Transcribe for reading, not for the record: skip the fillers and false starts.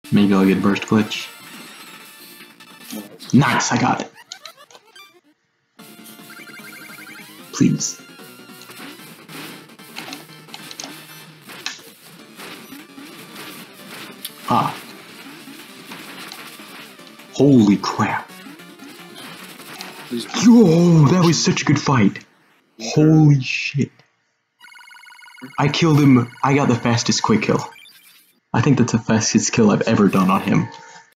Maybe I'll get burst glitch. Nice, I got it. Please. Ah. Holy crap. Yo, that was such a good fight. Holy shit. I killed him. I got the fastest quick kill. I think that's the fastest kill I've ever done on him.